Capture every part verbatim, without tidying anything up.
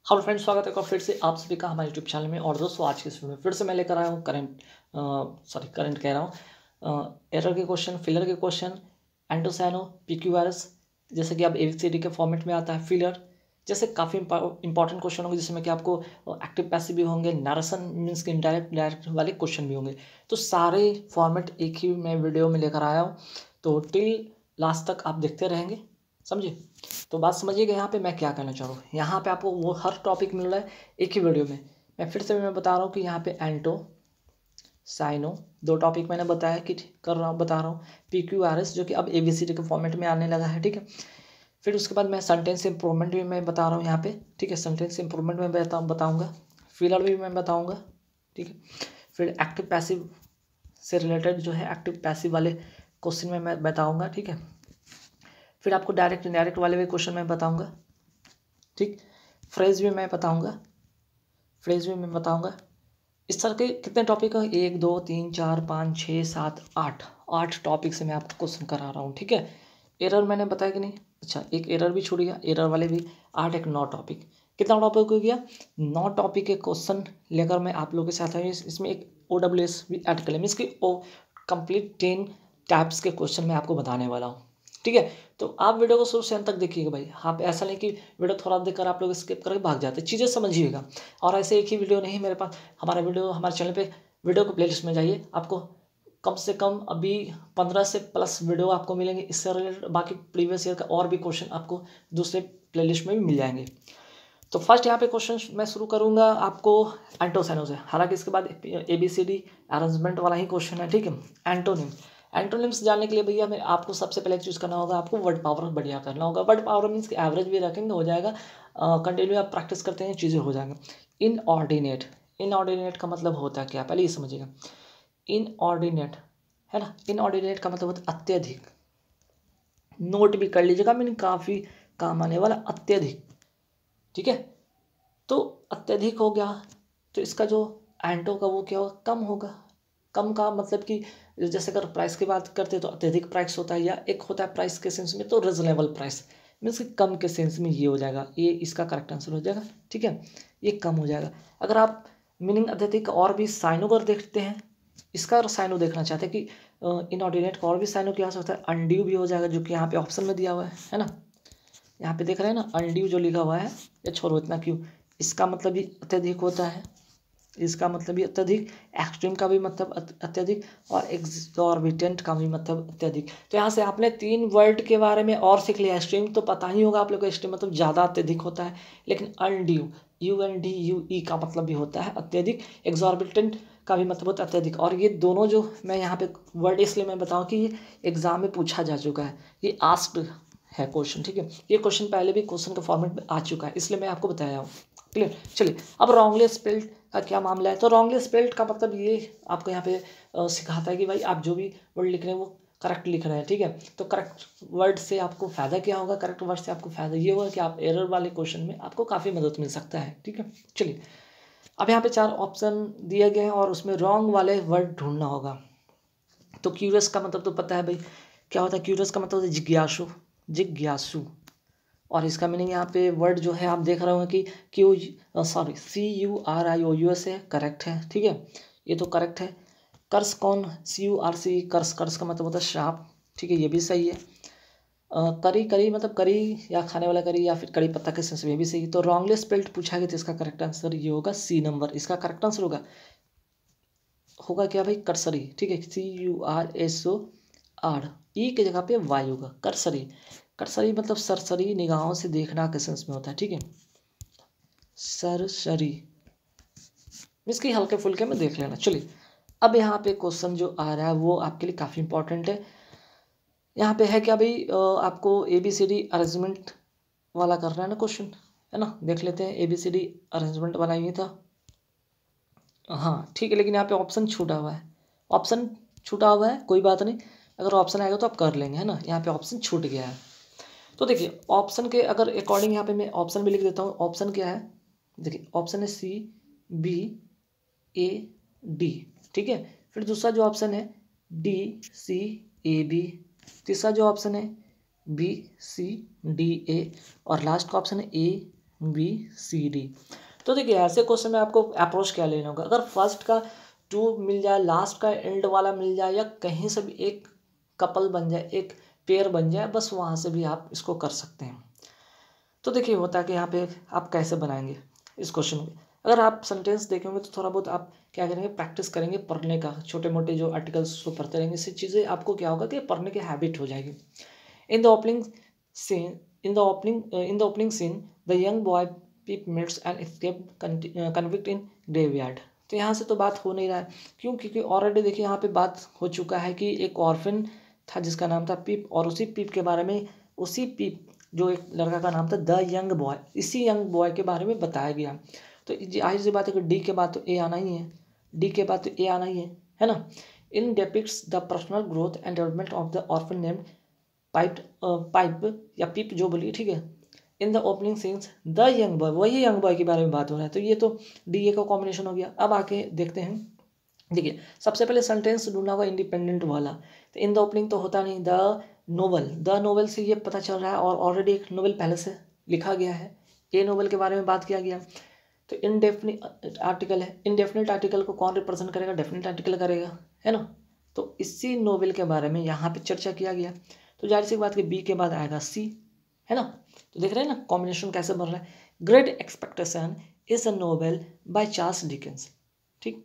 Hello friends, स्वागत है आपका फिर से आप सभी का हमारे यूट्यूब चैनल में। और दोस्तों, आज के इस वीडियो में फिर से मैं लेकर आया हूँ करंट सॉरी करंट कह रहा हूँ एरर के क्वेश्चन, फिलर के क्वेश्चन, एंडोसाइनो, पीक्यूआरएस, जैसे कि आप एबीसीडी के फॉर्मेट में आता है। फिलर जैसे काफ़ी इंपॉर्टेंट क्वेश्चन होंगे, जिसमें कि आपको एक्टिव पैसिव भी होंगे, नरेशन मीन्स के इनडायरेक्ट डायरेक्ट वाले क्वेश्चन भी होंगे। तो सारे फॉर्मेट एक ही मैं वीडियो में लेकर आया हूँ, तो टिल लास्ट तक आप देखते रहेंगे, समझे। तो बात समझिएगा यहाँ पे मैं क्या कहना चाह रहा हूँ। यहाँ पे आपको वो हर टॉपिक मिल रहा है एक ही वीडियो में। मैं फिर से मैं बता रहा हूँ कि यहाँ पे एंटो साइनो दो टॉपिक मैंने बताया कि कर रहा हूँ बता रहा हूँ। पी क्यू आर एस जो कि अब ए बी सी डी के फॉर्मेट में आने लगा है, ठीक है। फिर उसके बाद मैं सेंटेंस इंप्रूवमेंट भी मैं बता रहा हूँ यहाँ पे, ठीक है। सेंटेंस इंप्रूवमेंट में बता बताऊँगा, फिलर भी मैं बताऊँगा, ठीक है। फिर एक्टिव पैसिव से रिलेटेड जो है एक्टिव पैसिव वाले क्वेश्चन में मैं बताऊँगा, ठीक है। फिर आपको डायरेक्ट इनडायरेक्ट वाले भी क्वेश्चन मैं बताऊँगा, ठीक। फ्रेज भी मैं बताऊँगा, फ्रेज भी मैं बताऊँगा। इस तरह के कितने टॉपिक हैं? एक दो तीन चार पाँच छः सात आठ आठ टॉपिक से मैं आपको क्वेश्चन करा रहा हूँ, ठीक है। एरर मैंने बताया कि नहीं? अच्छा, एक एरर भी छूट गया, एरर वाले भी आठ, एक नौ टॉपिक। कितना टॉपिक हो गया? नौ टॉपिक के क्वेश्चन लेकर मैं आप लोगों के साथ आया। इसमें एक ओ डब्ल्यू एस भी ऐड कर लें, मीन्स की ओ कंप्लीट टेन टाइप्स के क्वेश्चन मैं आपको बताने वाला हूँ, ठीक है। तो आप वीडियो को शुरू से अंत तक देखिएगा भाई। आप ऐसा नहीं कि वीडियो थोड़ा देखकर आप लोग स्किप करके भाग जाते, चीज़ें समझिएगा। और ऐसे एक ही वीडियो नहीं मेरे पास, हमारा वीडियो हमारे चैनल पे वीडियो को प्लेलिस्ट में जाइए, आपको कम से कम अभी पंद्रह से प्लस वीडियो आपको मिलेंगे इससे रिलेटेड। बाकी प्रीवियस ईयर का और भी क्वेश्चन आपको दूसरे प्लेलिस्ट में भी मिल जाएंगे। तो फर्स्ट यहाँ पे क्वेश्चन मैं शुरू करूँगा आपको एंटोसाइनो से। हालांकि इसके बाद A B C D arrangement वाला ही क्वेश्चन है, ठीक है। एंटोनिम, एंटोनिम्स जानने के लिए भैया मैं आपको सबसे पहले चूज़ करना होगा, आपको वर्ड पावर बढ़िया करना होगा। वर्ड पावर मीन्स कि एवरेज भी रखेंगे हो जाएगा, कंटिन्यू आप प्रैक्टिस करते हैं चीज़ें हो जाएंगी। इनऑर्डिनेट, इनऑर्डिनेट का मतलब होता है क्या, पहले ये समझिएगा। इनऑर्डिनेट है ना, इनऑर्डिनेट का मतलब होता है अत्यधिक। नोट भी कर लीजिएगा, मीन काफ़ी काम आने वाला, अत्यधिक, ठीक है। तो अत्यधिक हो गया, तो इसका जो एंटो का वो क्या होगा, कम होगा। कम का मतलब कि जैसे अगर प्राइस की बात करते हैं तो अत्यधिक प्राइस होता है, या एक होता है प्राइस के सेंस में तो रिजनेबल प्राइस, मीन्स कि कम के सेंस में ये हो जाएगा, ये इसका करेक्ट आंसर हो जाएगा, ठीक है। ये कम हो जाएगा। अगर आप मीनिंग अत्यधिक और भी साइनो पर देखते हैं, इसका अगर साइनो देखना चाहते हैं कि इनऑर्डिनेट का और भी साइनो क्या हो सकता है, अनड्यू भी हो जाएगा, जो कि यहाँ पे ऑप्शन में दिया हुआ है है ना। यहाँ पे देख रहे हैं ना, अनड्यू जो लिखा हुआ है, ये छोड़ो इतना क्यों, इसका मतलब भी अत्यधिक होता है, इसका मतलब भी अत्यधिक, एक्सट्रीम का भी मतलब अत्यधिक, और एक्सॉर्बिटेंट का भी मतलब अत्यधिक। तो यहाँ से आपने तीन वर्ड के बारे में और सीख लिया। एक्सट्रीम तो पता ही होगा आप लोग को, एक्सट्रीम मतलब ज़्यादा अत्यधिक होता है, लेकिन undue, U N D U E का मतलब भी होता है अत्यधिक, एक्सॉर्बिटेंट का भी मतलब होता है अत्यधिक। और ये दोनों जो मैं यहाँ पे वर्ड इसलिए मैं बताऊँ कि ये एग्जाम में पूछा जा चुका है, ये आस्क्ड है क्वेश्चन, ठीक है। ये क्वेश्चन पहले भी क्वेश्चन का फॉर्मेट में आ चुका है, इसलिए मैं आपको बताया हूँ, क्लियर। चलिए, अब रॉन्गली स्पेल्ड का क्या मामला है। तो रॉन्गली स्पेल्ड का मतलब ये आपको यहाँ पे सिखाता है कि भाई आप जो भी वर्ड लिख रहे हैं वो करेक्ट लिख रहे हैं, ठीक है। तो करेक्ट वर्ड से आपको फ़ायदा क्या होगा, करेक्ट वर्ड से आपको फ़ायदा ये होगा कि आप एरर वाले क्वेश्चन में आपको काफ़ी मदद मिल सकता है, ठीक है। चलिए, अब यहाँ पे चार ऑप्शन दिए गए हैं और उसमें रॉन्ग वाले वर्ड ढूंढना होगा। तो क्यूरियस का मतलब तो पता है भाई क्या होता है, क्यूरियस का मतलब होता है जिज्ञासु, जिज्ञासु। और इसका मीनिंग यहाँ पे वर्ड जो है आप देख रहे हो कि Q sorry C U R I O U S है, करेक्ट है, ठीक है, ये तो करेक्ट है। कर्स कौन, सी यू आर सी, कर्स, कर्स का मतलब होता है श्राप, ठीक है, ये भी सही है। अ, करी, करी मतलब करी या खाने वाला करी, या फिर करी पत्ता के सेंस में, ये भी सही है। तो रॉन्गली स्पेल्ड पूछा गया तो इसका करेक्ट आंसर ये होगा सी नंबर, इसका करेक्ट आंसर होगा होगा क्या भाई, कर्सरी, ठीक है, C U R S O R, E की जगह पे वाई होगा, कर्सरी। कर्सरी मतलब सरसरी निगाहों से देखना के सेंस में होता है, ठीक है, सरसरी इसकी हल्के फुल्के में देख लेना। चलिए, अब यहाँ पे क्वेश्चन जो आ रहा है वो आपके लिए काफ़ी इंपॉर्टेंट है। यहाँ पे है क्या भाई, आपको A B C D arrangement वाला करना है ना क्वेश्चन, है ना। देख लेते हैं, A B C D arrangement वाला ये था, हाँ ठीक है। लेकिन यहाँ पे ऑप्शन छूटा हुआ है, ऑप्शन छूटा हुआ है, कोई बात नहीं, अगर ऑप्शन आएगा तो आप कर लेंगे, है ना। यहाँ पे ऑप्शन छूट गया है, तो देखिए ऑप्शन के अगर अकॉर्डिंग यहाँ पे मैं ऑप्शन भी लिख देता हूँ। ऑप्शन क्या है, देखिए ऑप्शन है सी बी ए डी, ठीक है। फिर दूसरा जो ऑप्शन है डी सी ए बी, तीसरा जो ऑप्शन है बी सी डी ए, और लास्ट का ऑप्शन है ए बी सी डी। तो देखिए ऐसे क्वेश्चन में आपको अप्रोच क्या लेना होगा, अगर फर्स्ट का टू मिल जाए, लास्ट का एंड वाला मिल जाए, या कहीं से भी एक कपल बन जाए, एक पेयर बन जाए, बस वहाँ से भी आप इसको कर सकते हैं। तो देखिए होता है कि यहाँ पे आप कैसे बनाएंगे इस क्वेश्चन को। अगर आप सेंटेंस देखेंगे तो थोड़ा बहुत आप क्या करेंगे, प्रैक्टिस करेंगे पढ़ने का, छोटे मोटे जो आर्टिकल्स उसको पढ़ते रहेंगे, इससे चीज़ें आपको क्या होगा कि पढ़ने की हैबिट हो जाएगी। In the opening scene in the opening in the opening scene the young boy Pip meets and escape convict in graveyard. तो यहाँ से तो बात हो नहीं रहा है, क्यों? क्योंकि ऑलरेडी देखिए यहाँ पे बात हो चुका है कि एक ऑर्फन था जिसका नाम था पीप, और उसी पीप के बारे में, उसी पीप जो एक लड़का का नाम था द यंग बॉय, इसी यंग बॉय के बारे में बताया गया। तो जाहिर सी बात है कि डी के बाद तो ए आना ही है, डी के बाद तो ए आना ही है, है ना। In depicts the personal growth and development of the orphan named pipe pipe या पीप जो बोली, ठीक है। In the opening scenes the young boy, वही यंग बॉय के बारे में बात हो रहा है, तो ये तो डी ए का कॉम्बिनेशन हो गया। अब आके देखते हैं, देखिए सबसे पहले सेंटेंस ढूंढना होगा इंडिपेंडेंट वाला। तो इन द ओपनिंग तो होता नहीं, द नोवेल, द नोवेल से ये पता चल रहा है, और ऑलरेडी एक नोवेल पहले से लिखा गया है, ए नोवेल के बारे में बात किया गया। तो इनडेफिनिट आर्टिकल है, इनडेफिनिट आर्टिकल को कौन रिप्रेजेंट करेगा? डेफिनिट आर्टिकल करेगा, है ना। तो इसी नोवेल के बारे में यहाँ पे चर्चा किया गया। तो जाहिर सी बात कि बी के बाद आएगा सी, है ना। तो देख रहे हैं ना कॉम्बिनेशन कैसे बन रहा है। Great expectation is a novel by Charles Dickens, ठीक।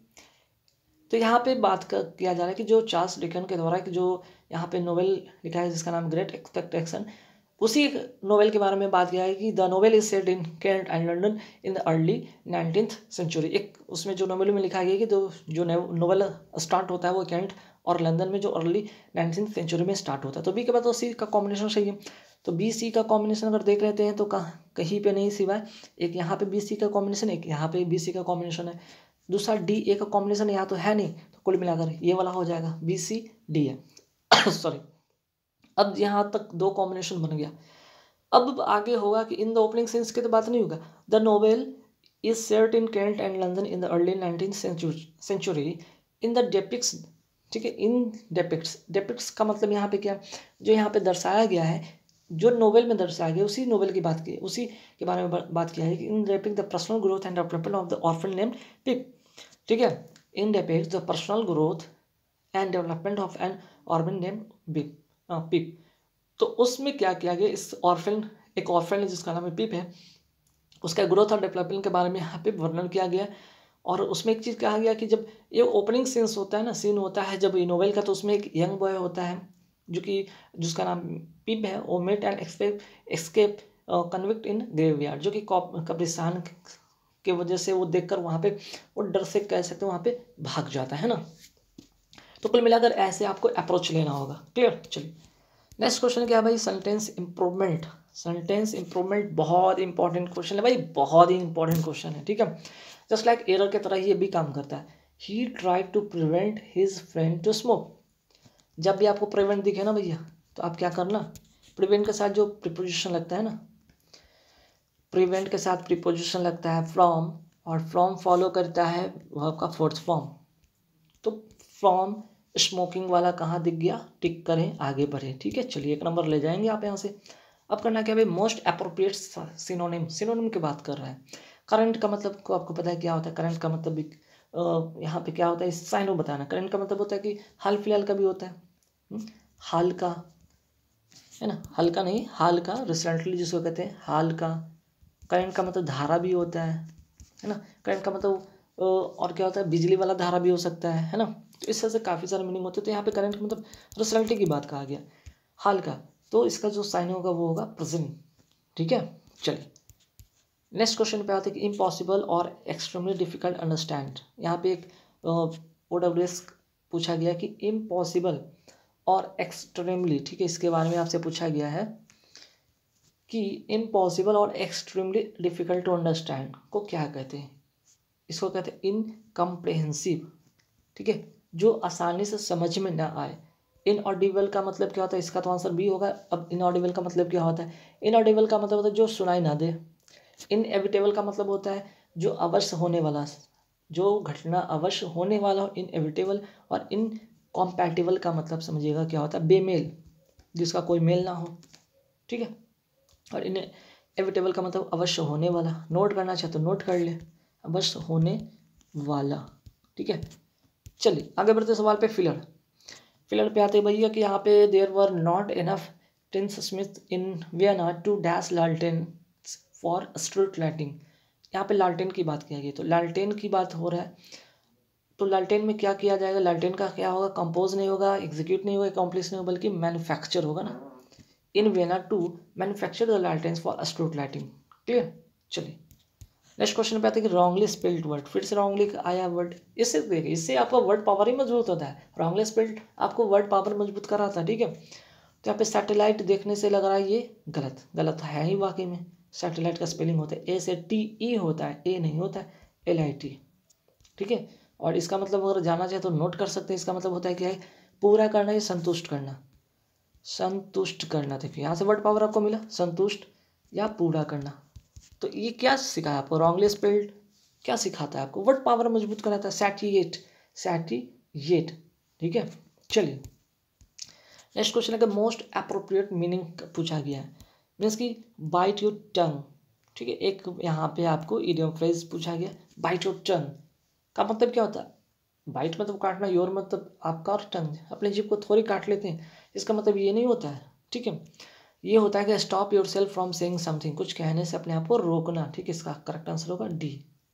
तो यहाँ पे बात कर किया जा रहा है कि जो चार्ल्स डिकन के द्वारा कि जो यहाँ पे नोवेल लिखा है जिसका नाम ग्रेट एक्सपेक्टेशन, उसी नोवेल के बारे में बात किया है कि the novel is set in Kent and London in the early nineteenth century. एक उसमें जो नोवेल में लिखा गया है कि जो जो नोवेल स्टार्ट होता है वो कैंट और लंदन में जो अर्ली नाइनटीन्थ सेंचुरी में स्टार्ट होता है। तो बी के बाद तो सी का कॉम्बिनेशन सही है। तो बी सी का कॉम्बिनेशन अगर देख लेते हैं तो कहाँ कहीं पे नहीं सिवाय एक यहाँ पे बी सी का कॉम्बिनेशन, एक यहाँ पे बी सी का कॉम्बिनेशन है, दूसरा डी ए का कॉम्बिनेशन यहाँ तो है नहीं, तो कुल मिलाकर ये वाला हो जाएगा बी सी डी है सॉरी। अब यहाँ तक दो कॉम्बिनेशन बन गया। अब आगे होगा कि इन द ओपनिंग सेंस की तो बात नहीं होगा। The novel is set in Kent and London in the early nineteen century in the depicts, ठीक है। इन डेपिक्ट्स, डेपिक्ट्स का मतलब यहाँ पे क्या, जो यहाँ पे दर्शाया गया है, जो नोवेल में दर्शाया गया उसी नोवेल की बात की, उसी के बारे में बात किया है कि in depict the personal growth and development of the orphan named Pip, ठीक है। In depict the personal growth and development of an orphan named बिप पिप। तो उसमें क्या किया गया, इस ऑर्फन, एक ऑर्फन है जिसका नाम है पिप है, उसका ग्रोथ और डेवलपमेंट के बारे में यहाँ पे वर्णन किया गया। और उसमें एक चीज़ कहा गया कि जब ये ओपनिंग सीन्स होता है ना, सीन होता है जब ये नोवेल का, तो उसमें एक यंग बॉय होता है जो कि जिसका नाम पिप है, वो मेट एंड एक्सपेप एस्केप कन्विक्ट इन ग्रेवयार्ड, जो कि कब्रिस्तान के वजह से वो देखकर वहाँ पे वो डर से कह सकते हैं वहाँ पे भाग जाता है ना। तो कुल मिलाकर ऐसे आपको अप्रोच लेना होगा। क्लियर? चलिए नेक्स्ट क्वेश्चन क्या है भाई, सेंटेंस इंप्रूवमेंट। सेंटेंस इंप्रूवमेंट बहुत इंपॉर्टेंट क्वेश्चन है भाई, बहुत ही इंपॉर्टेंट क्वेश्चन है, ठीक है। जस्ट लाइक एरर की तरह ये भी काम करता है। He tried to prevent his friend to smoke. जब भी आपको प्रिवेंट दिखे ना भैया, तो आप क्या करना, प्रिवेंट के साथ जो प्रीपोजिशन लगता है ना, प्रिवेंट के साथ प्रीपोजिशन लगता है फ्रॉम, और फ्रॉम फॉलो करता है वर्ब का फोर्थ फॉर्म। तो फ्रॉम स्मोकिंग वाला कहाँ दिख गया, टिक करें, आगे बढ़े, ठीक है। चलिए एक नंबर ले जाएंगे आप यहाँ से। अब करना क्या भाई, मोस्ट अप्रोप्रिएट सिनोनिम, सिनोनिम की बात कर रहा है। करंट का मतलब को आपको पता है क्या होता है, करंट का मतलब भी यहाँ पे क्या होता है, साइनो बताना। करंट का मतलब होता है कि हाल फिलहाल का भी होता है, हाल का, है ना, हाल का नहीं, हाल का, रिसेंटली जिसको कहते हैं हाल का। करंट का मतलब धारा भी होता है, है ना। करंट का मतलब और क्या होता है, बिजली वाला धारा भी हो सकता है, है ना। तो इस तरह से काफ़ी सारे मीनिंग होते हैं। तो यहाँ पे करंट का मतलब रिसेंटली की बात कहा गया, हाल का, तो इसका जो साइन होगा वो होगा प्रेजेंट, ठीक है। चलिए नेक्स्ट क्वेश्चन पे आते हैं कि इम्पॉसिबल और एक्सट्रीमली डिफिकल्ट अंडरस्टैंड। यहाँ पे एक ओ डब्ल्यू एस पूछा गया कि इम्पॉसिबल और एक्सट्रीमली, ठीक है, इसके बारे में आपसे पूछा गया है कि इम्पॉसिबल और एक्सट्रीमली डिफिकल्ट टू अंडरस्टैंड को क्या कहते हैं। इसको कहते हैं इनकम्प्रेहेंसिव, ठीक है, जो आसानी से समझ में ना आए। इनऑडिबल का मतलब क्या होता है, इसका तो आंसर बी होगा। अब इनऑडिबल का मतलब क्या होता है, इनऑडिबल का मतलब होता है जो सुनाई ना दे। इनएविटेबल का मतलब होता है जो अवश्य होने वाला, जो घटना अवश्य होने वाला हो, इनएविटेबल। और इनकॉम्पैटिबल का मतलब समझिएगा क्या होता है, बेमेल, जिसका कोई मेल ना हो, ठीक है। और इन इनएविटेबल का मतलब अवश्य होने वाला, नोट करना चाहे तो नोट कर ले, अवश्य होने वाला, ठीक है। चलिए आगे बढ़ते सवाल पे। फिलर फिलर पे आते भैया कि यहाँ पे there were not enough tins smith in Vienna to dash लालटेन फॉर स्ट्रीट लाइटिंग। यहाँ पे लालटेन की बात किया गई, तो लालटेन की बात हो रहा है, तो लालटेन में क्या किया जाएगा, लालटेन का क्या होगा, कंपोज नहीं होगा, एग्जीक्यूट नहीं होगा, कॉम्प्लेक्स नहीं होगा, बल्कि मैन्युफैक्चर होगा ना। In Vienna to manufacture the लालटेन्स फॉर स्ट्रीट लाइटिंग। क्लियर। चलिए नेक्स्ट क्वेश्चन पे आते हैं कि रॉन्गली स्पेल्ड वर्ड, फिर से रॉन्गली आया वर्ड। इससे देखिए इससे आपका वर्ड पावर ही मजबूत होता है। रॉन्गली स्पेल्ड आपको वर्ड पावर मजबूत कराता है, ठीक है। तो यहाँ पे सैटेलाइट देखने से लग रहा है ये गलत, गलत है ही वाकई में। सैटेलाइट का स्पेलिंग होता है ए से टी ई होता है, ए नहीं होता है एल आई टी, ठीक है। और इसका मतलब अगर जाना चाहे तो नोट कर सकते हैं। इसका मतलब होता है क्या है, पूरा करना या संतुष्ट करना, संतुष्ट करना। देखिए यहाँ से वर्ड पावर आपको मिला, संतुष्ट या पूरा करना। तो ये क्या सिखाया आपको, रॉन्गली स्पेल्ड क्या सिखाता है आपको, वर्ड पावर मजबूत कराता है, सैटिएट, सैटिएट, ठीक है। चलिए नेक्स्ट क्वेश्चन है कि मोस्ट अप्रोप्रिएट मीनिंग पूछा गया है, मीन्स कि बाइट योर टंग, ठीक है। एक यहाँ पे आपको इडियम फ्रेज पूछा गया, बाइट योर टंग का मतलब क्या होता है, बाइट मतलब काटना, योर मतलब आपका, और टंग अपने जीभ को थोड़ी काट लेते हैं, इसका मतलब ये नहीं होता है, ठीक है। ये होता है कि stop yourself from saying something, कुछ कहने से अपने आप को रोकना, ठीक है। इसका करेक्ट आंसर होगा डी।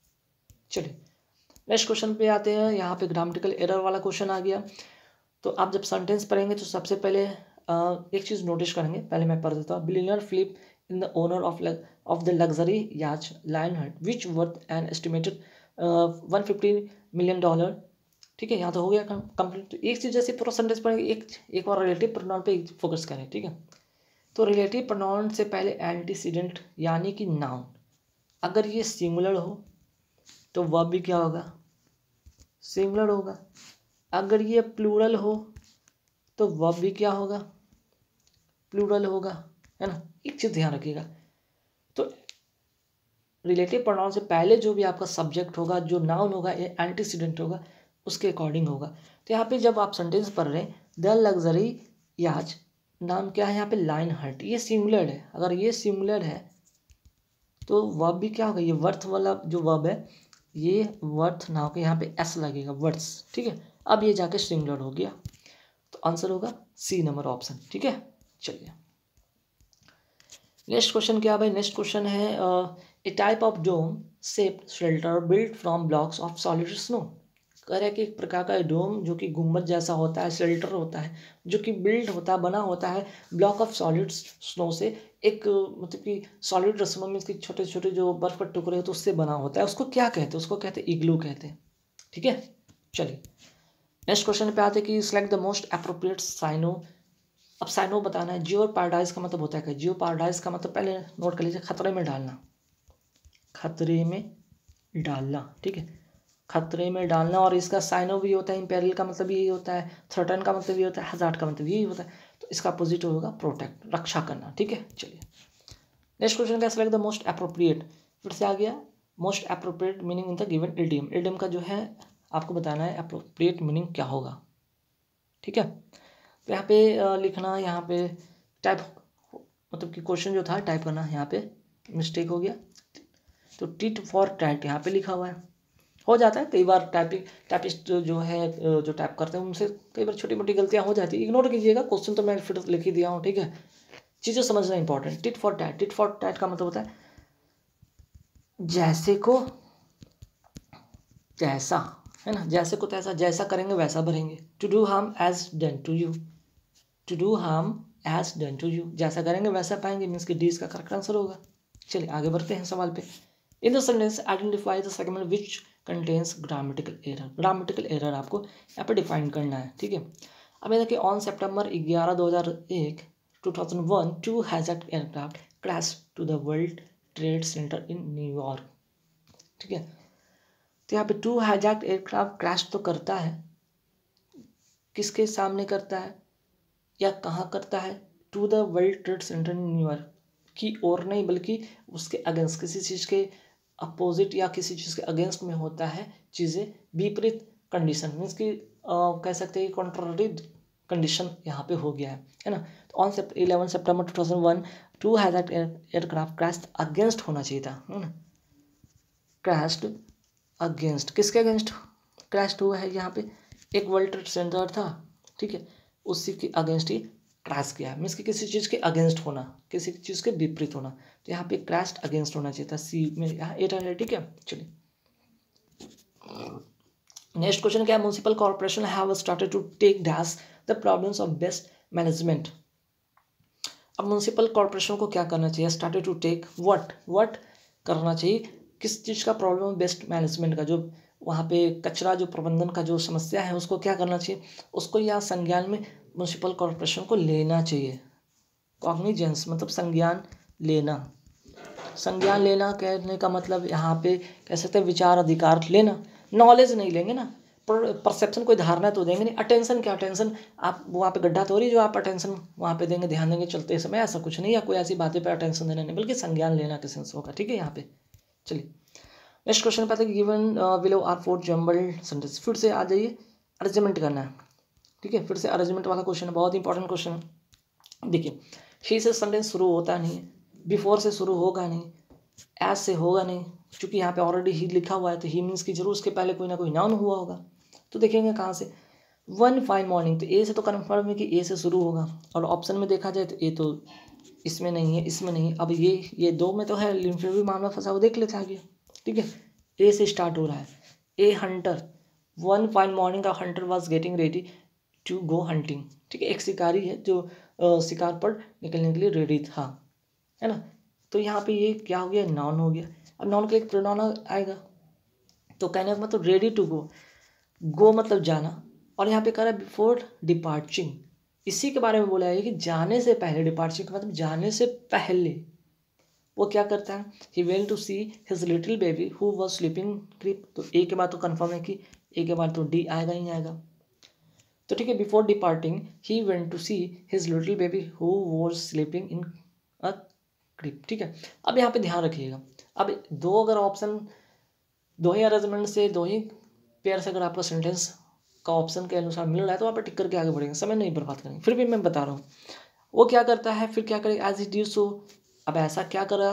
चलिए नेक्स्ट क्वेश्चन पे आते हैं। यहाँ पे ग्रामेटिकल एरर वाला क्वेश्चन आ गया। तो आप जब सेंटेंस पढ़ेंगे तो सबसे पहले आ, एक चीज़ नोटिस करेंगे, पहले मैं पढ़ देता हूँ। Billionaire Philip in the owner of of the luxury yacht Lionheart which worth an estimated one fifty million dollar, ठीक है। यहाँ तो हो गया कंप्लीट। तो एक चीज़ जैसे पूरा सेंटेंस पढ़ेंगे, एक एक बार रिलेटिव प्रोनाउन पे फोकस करें, ठीक है। तो रिलेटिव प्रोनाउन से पहले एंटीसीडेंट यानी कि नाउन, अगर ये सिंगुलर हो तो वर्ब भी क्या होगा, सिंगुलर होगा। अगर ये प्लूरल हो तो वर्ब भी क्या होगा, प्लूरल होगा, है ना। एक चीज़ ध्यान रखिएगा, तो रिलेटिव प्रोनाउन से पहले जो भी आपका सब्जेक्ट होगा, जो नाउन होगा, ये एंटीसीडेंट होगा, उसके अकॉर्डिंग होगा। तो यहाँ पे जब आप सेंटेंस पढ़ रहे हैं, द लग्जरी याच, नाम क्या है यहाँ पे, लाइन हर्ट, ये सिंगुलर है। अगर ये सिंगुलर है तो वर्ब भी क्या होगा, ये वर्थ वाला जो वर्ब है, ये वर्थ ना होकर यहाँ पे एस लगेगा, वर्ड्स, ठीक है। अब ये जाके सिंगुलर हो गया, तो आंसर होगा सी नंबर ऑप्शन, ठीक है। चलिए नेक्स्ट क्वेश्चन क्या भाई, नेक्स्ट क्वेश्चन है a type of dome shaped shelter built from blocks of solid snow. कह रहा है कि एक प्रकार का डोम जो कि गुम्बद जैसा होता है, शेल्टर होता है, जो कि बिल्ड होता है, बना होता है ब्लॉक ऑफ सॉलिड स्नो से। एक मतलब कि सॉलिड स्नो में इसके छोटे छोटे जो बर्फ के टुकड़े होते हैं उससे बना होता है, उसको क्या कहते हैं, उसको कहते हैं इग्लू कहते हैं, ठीक है। चलिए नेक्स्ट क्वेश्चन पे आते हैं कि select the most appropriate synonym. अब साइनो बताना है। जियो पैराडाइज का मतलब होता है क्या, जियो पैराडाइज का मतलब पहले नोट कर लीजिए, खतरे में डालना, खतरे में डालना, ठीक है, खतरे में डालना। और इसका साइनो भी होता है, इम्पेरिल का मतलब यही होता है, थ्रेटन का मतलब ये होता है, हजार्ड का मतलब यही होता है। तो इसका अपोजिट होगा प्रोटेक्ट, रक्षा करना, ठीक है। चलिए नेक्स्ट क्वेश्चन क्या, सेलेक्ट द मोस्ट अप्रोप्रिएट, फिर से आ गया most appropriate meaning in the given idiom. Idiom का जो है आपको बताना है अप्रोप्रिएट मीनिंग क्या होगा, ठीक है। तो यहाँ पे लिखना, यहाँ पे टाइप मतलब कि क्वेश्चन जो था टाइप करना, यहाँ पे मिस्टेक हो गया, तो टिट फॉर टैट यहाँ पे लिखा हुआ है। हो जाता है कई बार, टाइपिंग टाइपिस्ट जो है जो टाइप करते हैं उनसे कई बार छोटी मोटी गलतियाँ हो जाती है, इग्नोर कीजिएगा। क्वेश्चन तो मैं फिर लिख ही दिया हूँ, ठीक है। चीज़ें समझना important. Tit for tat, tit for tat का मतलब होता है जैसे को तैसा, है ना, जैसे को तैसा, जैसा करेंगे वैसा भरेंगे। To do harm as done to you, to do harm as done to you, जैसा करेंगे वैसा पाएंगे, मीन्स कि डी इसका करेक्ट आंसर होगा। चलिए आगे बढ़ते हैं सवाल पे। In the sentence identify the segment which contains grammatical error. Grammatical error आपको यहाँ पे डिफाइन करना है, ठीक है। अब ये देखिए, ऑन सितंबर ग्यारह दो हज़ार एक two thousand one to hazard aircraft crash to the World Trade Center in न्यूयॉर्क, ठीक है। तो यहाँ पे टू हैजार्ड एयरक्राफ्ट क्रैश तो करता है, किसके सामने करता है या कहाँ करता है, to the World Trade Center in New York की ओर नहीं, बल्कि उसके अगेंस्ट, किसी चीज़ के अपोजिट या किसी चीज़ के अगेंस्ट में होता है, चीज़ें विपरीत कंडीशन, मीन्स कि कह सकते हैं कॉन्ट्ररी कंडीशन यहाँ पे हो गया है, है ना। तो on eleven September two thousand one two has that aircraft crashed against होना चाहिए था, है ना, क्रैश्ड अगेंस्ट, किसके अगेंस्ट क्रैश्ड हुआ है यहाँ पे, एक वर्ल्ड ट्रेड सेंटर था, ठीक है, उसी के अगेंस्ट ही क्रैश किया है, मीन्स कि किसी चीज़ के अगेंस्ट होना, किसी चीज़ के विपरीत होना, तो यहाँ पे क्रैश्ड अगेंस्ट होना चाहिए था, सी में यहाँ एट है, ठीक है। चलिए नेक्स्ट क्वेश्चन क्या है, municipal corporation have started to take dash the problems of best management. अब म्युनिसिपल कॉर्पोरेशन को क्या करना चाहिए, started to take what what करना चाहिए, किस चीज़ का प्रॉब्लम, बेस्ट मैनेजमेंट का, जो वहाँ पे कचरा जो प्रबंधन का जो समस्या है उसको क्या करना चाहिए, उसको या संज्ञान में म्युनिसिपल कॉर्पोरेशन को लेना चाहिए। कॉग्निजेंस मतलब संज्ञान लेना, संज्ञान लेना कहने का मतलब यहाँ पे कह सकते हैं विचार अधिकार लेना, नॉलेज नहीं लेंगे ना, पर परसेप्शन कोई धारणा तो देंगे नहीं। अटेंशन क्या, अटेंशन आप वहाँ पे गड्ढा तो हो रही जो आप अटेंशन वहाँ पे देंगे, ध्यान देंगे चलते समय, ऐसा कुछ नहीं, या कोई ऐसी बातें पे अटेंशन देना नहीं, बल्कि संज्ञान लेना के सेंस होगा, ठीक है। यहाँ पे चलिए नेक्स्ट क्वेश्चन पे आते हैं, given below are four jumbled sentence, फिर से आ जाइए, अरेंजमेंट करना है, ठीक है, फिर से अरेंजमेंट वाला क्वेश्चन है, बहुत इंपॉर्टेंट क्वेश्चन है। देखिए ही से सेंटेंस शुरू होता नहीं है, बिफोर से शुरू होगा नहीं, एज से होगा नहीं, क्योंकि यहाँ पे ऑलरेडी ही लिखा हुआ है, तो ही मीन्स की जरूर उसके पहले कोई ना कोई नाउन हुआ होगा, तो देखेंगे कहाँ से, वन फाइन मॉर्निंग, तो ए से तो कन्फर्म है कि ए से शुरू होगा, और ऑप्शन में देखा जाए तो ए तो इसमें नहीं है, इसमें नहीं, अब ये ये दो में तो है, लेकिन फिर भी मामला फंसा, वो देख लेते आगे, ठीक है। ए से स्टार्ट हो रहा है, a hunter, one fine morning का hunter was getting ready to go hunting, ठीक है, एक शिकारी है जो आ, शिकार पर निकलने के लिए रेडी था, है ना, तो यहाँ पे ये क्या हो गया, नाउन हो गया। अब नाउन का एक प्रोनाउन आएगा, तो कहने का मतलब रेडी टू गो, गो मतलब जाना, और यहाँ पे कह रहा है बिफोर डिपार्चिंग, इसी के बारे में बोला है कि जाने से पहले, डिपार्चिंग का मतलब जाने से पहले वो क्या करता है, he went to see his little baby who was sleeping creep, तो ए के बाद तो कंफर्म है कि ए के बाद तो डी आएगा ही आएगा, तो ठीक है, before departing he went to see his little baby who was sleeping in a creep, ठीक है। अब यहाँ पे ध्यान रखिएगा, अब दो अगर ऑप्शन, दो ही अरेंजमेंट से, दो ही पेयर से अगर आपका सेंटेंस का ऑप्शन के अनुसार मिल रहा है तो वहाँ पर टिक करके आगे बढ़ेंगे, समय नहीं बर्बाद करेंगे, फिर भी मैं बता रहा हूँ वो क्या करता है, फिर क्या करेगा, एज इट डू सो, अब ऐसा क्या करा,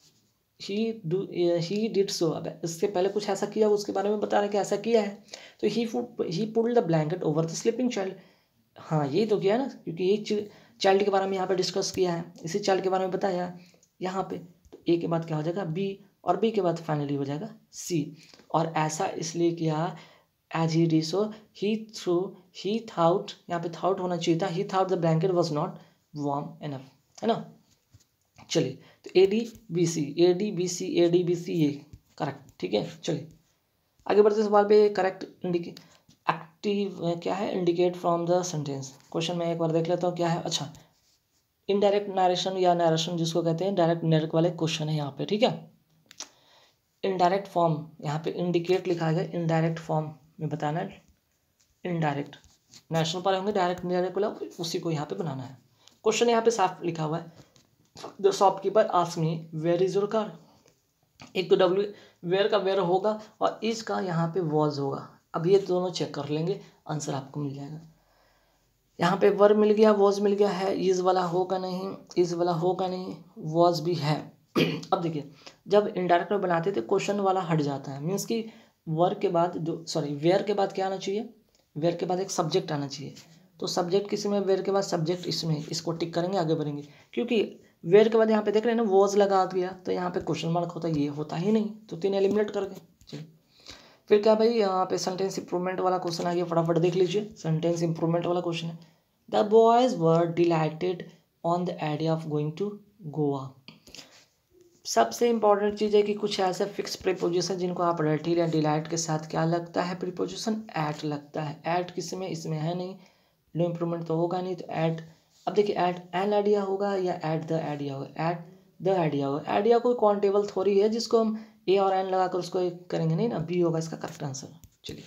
ही डू ही डिड सो, अब इससे पहले कुछ ऐसा किया उसके बारे में बता रहे कि ऐसा किया है, तो he he pulled the blanket over the sleeping child, हाँ यही तो किया ना, क्योंकि यही चाइल्ड के बारे में यहाँ पे डिस्कस किया है, इसी चाइल्ड के बारे में बताया यहाँ पे, तो ए के बाद क्या हो जाएगा बी, और बी के बाद फाइनली हो जाएगा सी, और ऐसा इसलिए किया as he D so he threw he thought, यहाँ पे थाउट होना चाहिए था, he thought the blanket was not warm enough, है ना। चलिए तो A D B C, A D B C, A D B C, ये करेक्ट, ठीक है। चलिए आगे बढ़ते सवाल पे, करेक्ट इंडिकेट एक्टिव क्या है, indicate from the sentence, question में एक बार देख लेता हूँ क्या है, अच्छा इनडायरेक्ट नरेशन या नरेशन जिसको कहते हैं, डायरेक्ट डायरेक्ट वाले क्वेश्चन है यहाँ पे, ठीक है। इनडायरेक्ट फॉर्म, यहाँ पे इंडिकेट लिखा है, इनडायरेक्ट फॉर्म में बताना है, इनडायरेक्ट नेशनल पर होंगे, डायरेक्ट इनडायरेक्ट वाला उसी को यहाँ पे बनाना है। क्वेश्चन यहाँ पे साफ लिखा हुआ है, the shopkeeper asked me where is your car, एक तो डब्ल्यू वेयर का वेयर होगा और इज का यहाँ पे वॉज होगा, अब ये दोनों चेक कर लेंगे, आंसर आपको मिल जाएगा। यहाँ पे वर मिल गया, वॉज मिल गया है, इज वाला होगा नहीं, इज वाला होगा नहीं, वॉज भी है। अब देखिए जब इनडायरेक्ट में बनाते थे क्वेश्चन वाला हट जाता है, मीन्स कि वर के बाद जो सॉरी वेयर के बाद क्या आना चाहिए, वेयर के बाद एक सब्जेक्ट आना चाहिए, तो सब्जेक्ट किस में, वेयर के बाद सब्जेक्ट इसमें, इसको टिक करेंगे आगे बढ़ेंगे, क्योंकि वेयर के बाद यहाँ पे देख रहे हैं ना वॉज लगा दिया, तो यहाँ पे क्वेश्चन मार्क होता है, ये होता ही नहीं, तो तीन एलिमिनेट करके। चलिए फिर क्या भाई, यहाँ पे सेंटेंस इंप्रूवमेंट वाला क्वेश्चन आ गया, फटाफट देख लीजिए, सेंटेंस इंप्रूवमेंट वाला क्वेश्चन है, the boys were delighted on the idea of going to Goa. सबसे इंपॉर्टेंट चीज़ है कि कुछ ऐसे फिक्स प्रीपोजिशन जिनको आप रेटिल या डिलाइट के साथ क्या लगता है, प्रीपोजिशन एट लगता है, एट किस में, इसमें है नहीं, नो इम्प्रूवमेंट तो होगा नहीं, तो एट, अब देखिए एट एन आइडिया होगा या एट द आइडिया होगा, एट द आइडिया होगा, आइडिया कोई काउंटेबल थोड़ी है जिसको हम ए और एन लगाकर उसको करेंगे नहीं ना, बी होगा इसका करेक्ट आंसर। चलिए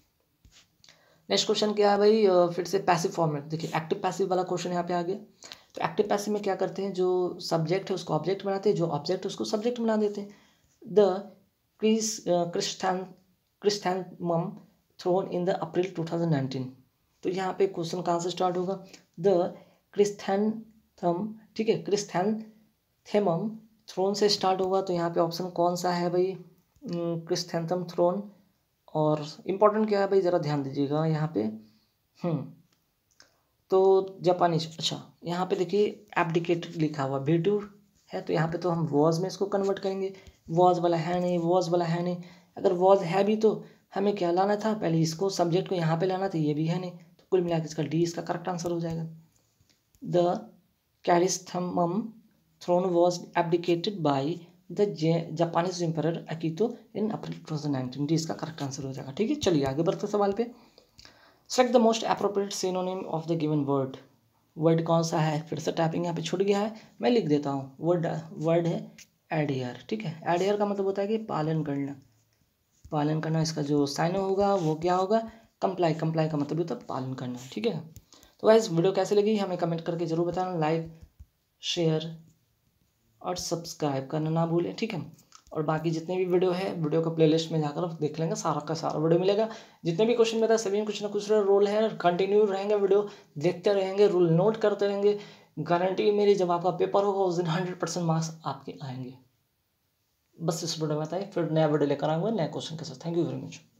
नेक्स्ट क्वेश्चन क्या है भाई, फिर से पैसिव फॉर्मेट, देखिए एक्टिव पैसिव वाला क्वेश्चन यहाँ पे आ गया, तो एक्टिव पैसिव में क्या करते हैं, जो सब्जेक्ट है उसको ऑब्जेक्ट बनाते हैं, जो ऑब्जेक्ट है उसको सब्जेक्ट बना देते हैं। द क्रिस क्रिस्थैन chrysanthemum throne in the April two thousand nineteen, तो यहाँ पे क्वेश्चन कहाँ से स्टार्ट होगा, द क्रिस्थैनथम, ठीक है, क्रिस्थैन थेमम थ्रोन से स्टार्ट होगा, तो यहाँ पे ऑप्शन कौन सा है भाई, क्रिस्थैंथम थ्रोन। और इम्पोर्टेंट क्या है भाई, ज़रा ध्यान दीजिएगा यहाँ पे। हम्म तो जापानीज, अच्छा यहाँ पे देखिए एब्डिकेटेड लिखा हुआ, वीटूर है, तो यहाँ पे तो हम वॉज में इसको कन्वर्ट करेंगे। वॉज वाला है नहीं, वॉज वाला है नहीं। अगर वॉज है भी तो हमें क्या लाना था, पहले इसको सब्जेक्ट को यहाँ पे लाना था, ये भी है नहीं, तो कुल मिलाकर इसका डी इसका करेक्ट आंसर हो जाएगा। The chrysanthemum throne was abdicated by the Japanese emperor Akihito in April two thousand nineteen, D इसका करेक्ट आंसर हो जाएगा। ठीक है, चलिए आगे बढ़ते सवाल पे। Select the most appropriate synonym of the given word. Word कौन सा है, फिर से टाइपिंग यहाँ पे छूट गया है, मैं लिख देता हूँ। वर्ड वर्ड है एडहियर। ठीक है, एडहियर का मतलब होता है कि पालन करना, पालन करना। इसका जो साइन होगा वो क्या होगा, कंप्लाई। कंप्लाई का मतलब होता है पालन करना। ठीक है, तो गाइस वीडियो कैसे लगी हमें कमेंट करके जरूर बताना। लाइक शेयर और सब्सक्राइब करना ना भूलें। ठीक है, और बाकी जितने भी वीडियो है, वीडियो का प्लेलिस्ट में जाकर देख लेंगे, सारा का सारा वीडियो मिलेगा। जितने भी क्वेश्चन मेरा सभी में कुछ ना कुछ रोल है, कंटिन्यू रहेंगे, वीडियो देखते रहेंगे, रूल नोट करते रहेंगे। गारंटी मेरी, जब आपका पेपर होगा उस दिन हंड्रेड परसेंट मार्क्स आपके आएंगे। बस इस वीडियो में बताइए, फिर नया वीडियो लेकर आऊँगा नए क्वेश्चन के साथ। Thank you very much.